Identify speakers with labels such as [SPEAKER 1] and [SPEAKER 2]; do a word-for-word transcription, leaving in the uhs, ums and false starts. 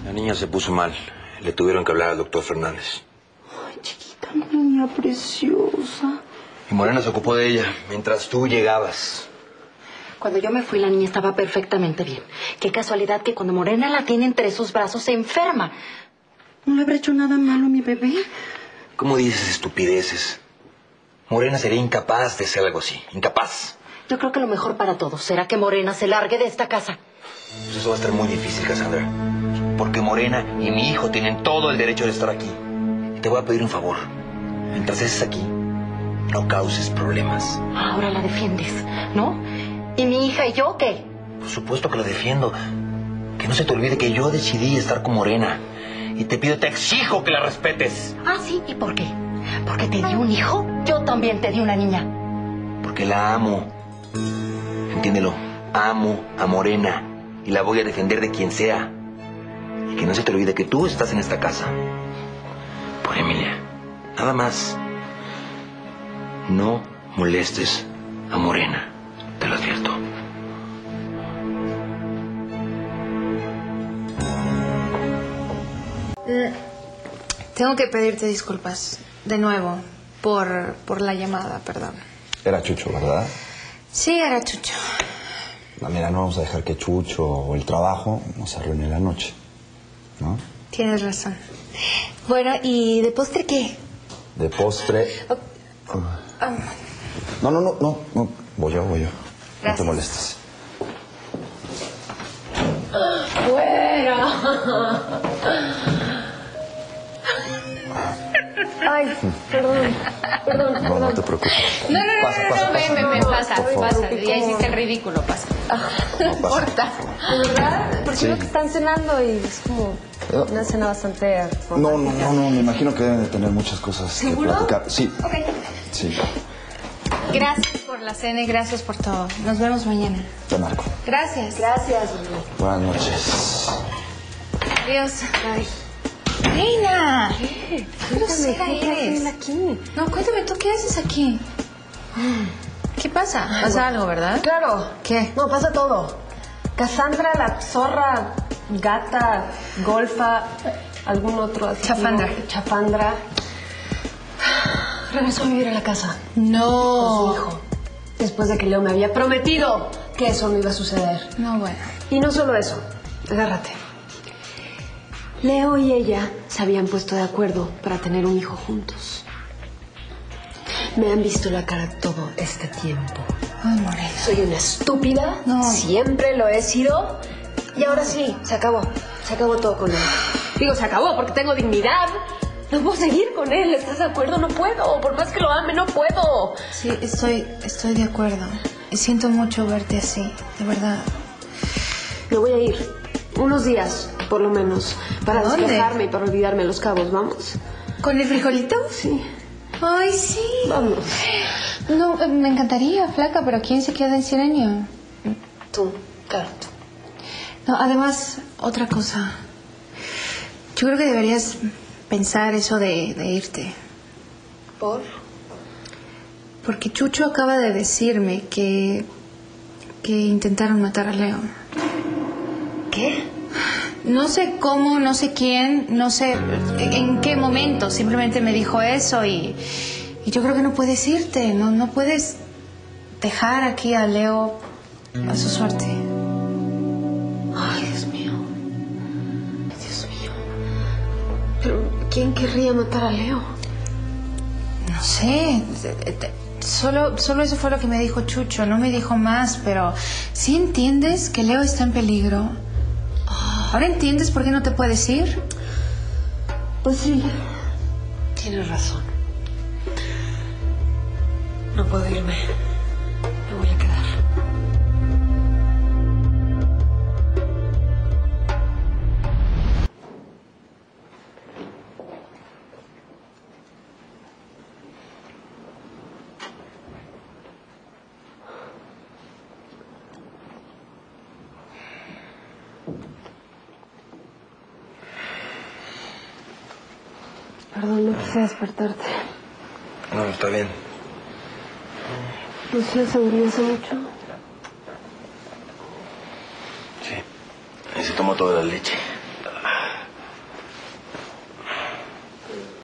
[SPEAKER 1] La niña se puso mal. Le tuvieron que hablar al doctor Fernández.
[SPEAKER 2] Ay, chiquita, niña preciosa.
[SPEAKER 1] Y Morena se ocupó de ella mientras tú llegabas.
[SPEAKER 2] Cuando yo me fui, la niña estaba perfectamente bien. Qué casualidad que cuando Morena la tiene entre sus brazos se enferma. ¿No le habrá hecho nada malo a mi bebé?
[SPEAKER 1] ¿Cómo dices estupideces? Morena sería incapaz de hacer algo así. Incapaz.
[SPEAKER 2] Yo creo que lo mejor para todos será que Morena se largue de esta casa.
[SPEAKER 1] Pues eso va a estar muy difícil, Cassandra. Porque Morena y mi hijo tienen todo el derecho de estar aquí. Y te voy a pedir un favor. Mientras estés aquí, no causes problemas.
[SPEAKER 2] Ahora la defiendes, ¿no? ¿Y mi hija y yo qué?
[SPEAKER 1] Por supuesto que la defiendo. Que no se te olvide que yo decidí estar con Morena. Y te pido, te exijo que la respetes.
[SPEAKER 2] Ah, sí, ¿y por qué? ¿Porque te di un hijo? Yo también te di una niña.
[SPEAKER 1] Porque la amo. Entiéndelo. Amo a Morena. Y la voy a defender de quien sea. Y que no se te olvide que tú estás en esta casa por Emilia. Nada más. No molestes a Morena. Te lo advierto.
[SPEAKER 3] Mm, tengo que pedirte disculpas. De nuevo. Por, por la llamada, perdón.
[SPEAKER 4] Era Chucho, ¿verdad?
[SPEAKER 3] Sí, era Chucho.
[SPEAKER 4] No, mira, no vamos a dejar que Chucho o el trabajo nos arruine la noche, ¿no?
[SPEAKER 3] Tienes razón. Bueno, ¿y de postre qué?
[SPEAKER 4] De postre...
[SPEAKER 3] Oh, oh, oh.
[SPEAKER 4] No, no, no, no, no. Voy yo, voy yo.
[SPEAKER 3] Gracias.
[SPEAKER 4] No te molestes.
[SPEAKER 5] ¡Fuera! Ay, perdón, perdón,
[SPEAKER 4] No,
[SPEAKER 5] perdón.
[SPEAKER 4] no te preocupes.
[SPEAKER 3] No, no, no,
[SPEAKER 4] Pasa,
[SPEAKER 3] no,
[SPEAKER 4] pasa,
[SPEAKER 3] no,
[SPEAKER 4] pasa.
[SPEAKER 3] ven, ven, ven, pasa,
[SPEAKER 4] Por favor.
[SPEAKER 3] pasa. Ya hiciste el ridículo, pasa.
[SPEAKER 4] No
[SPEAKER 3] No
[SPEAKER 4] pasa.
[SPEAKER 3] importa.
[SPEAKER 5] ¿De verdad? Porque
[SPEAKER 4] Sí.
[SPEAKER 5] veo que están cenando y es como una cena bastante
[SPEAKER 4] No, no,
[SPEAKER 5] romántica.
[SPEAKER 4] no, no, me imagino que deben de tener muchas cosas
[SPEAKER 5] ¿Seguro?
[SPEAKER 4] que platicar. Sí.
[SPEAKER 3] Ok.
[SPEAKER 4] Sí.
[SPEAKER 3] Gracias por la cena y gracias por todo. Nos vemos mañana.
[SPEAKER 4] Te marco.
[SPEAKER 3] Gracias.
[SPEAKER 5] Gracias.
[SPEAKER 4] Buenas noches.
[SPEAKER 3] Adiós.
[SPEAKER 5] Ay,
[SPEAKER 3] Reina.
[SPEAKER 5] ¿qué?
[SPEAKER 3] ¿Qué grosera
[SPEAKER 5] Cuéntame, ¿qué
[SPEAKER 3] eres?
[SPEAKER 5] hacen aquí?
[SPEAKER 3] No, cuéntame, ¿tú qué haces aquí? ¿Qué pasa? Pasa algo, ¿verdad?
[SPEAKER 5] Claro.
[SPEAKER 3] ¿Qué?
[SPEAKER 5] No, pasa todo. Cassandra, la zorra, gata, golfa, algún otro adjetivo.
[SPEAKER 3] Chafandra.
[SPEAKER 5] Chafandra. Regresó a vivir a la casa
[SPEAKER 3] No.
[SPEAKER 5] con su hijo. Después de que Leo me había prometido que eso no iba a suceder.
[SPEAKER 3] No, bueno.
[SPEAKER 5] Y no solo eso. Agárrate. Leo y ella se habían puesto de acuerdo para tener un hijo juntos. Me han visto la cara todo este tiempo.
[SPEAKER 3] Ay, Morena.
[SPEAKER 5] Soy una estúpida,
[SPEAKER 3] No.
[SPEAKER 5] siempre lo he sido. Y ahora sí, se acabó. Se acabó todo con él. Digo, se acabó porque tengo dignidad. No puedo seguir con él, ¿estás de acuerdo? No puedo. Por más que lo ame, no puedo.
[SPEAKER 3] Sí, estoy, estoy de acuerdo. Y siento mucho verte así, de verdad.
[SPEAKER 5] Me voy a ir. Unos días, por lo menos. Para
[SPEAKER 3] ¿A dónde?
[SPEAKER 5] despejarme y para olvidarme los cabos. ¿Vamos?
[SPEAKER 3] ¿Con el frijolito?
[SPEAKER 5] Sí.
[SPEAKER 3] Ay, sí.
[SPEAKER 5] Vamos.
[SPEAKER 3] No, me encantaría, flaca, pero ¿quién se queda en Sirenio?
[SPEAKER 5] Tú, claro, tú.
[SPEAKER 3] No, además, otra cosa. Yo creo que deberías pensar eso de, de irte.
[SPEAKER 5] ¿Por?
[SPEAKER 3] Porque Chucho acaba de decirme que, que intentaron matar a Leo.
[SPEAKER 5] ¿Qué?
[SPEAKER 3] No sé cómo, no sé quién, no sé en qué momento. Simplemente me dijo eso y, y yo creo que no puedes irte. No, no puedes dejar aquí a Leo a su suerte.
[SPEAKER 5] Ay, Dios mío. Dios mío. Pero, ¿quién querría matar a Leo?
[SPEAKER 3] No sé. Solo, solo eso fue lo que me dijo Chucho. No me dijo más, pero ¿sí entiendes que Leo está en peligro? ¿Ahora entiendes por qué no te puedes ir?
[SPEAKER 5] Pues sí. Tienes razón. No puedo irme. Me voy a quedar. Perdón, no quise despertarte.
[SPEAKER 1] No, está bien.
[SPEAKER 5] ¿Lucía se durmió hace mucho?
[SPEAKER 1] Sí. Ahí se tomó toda la leche.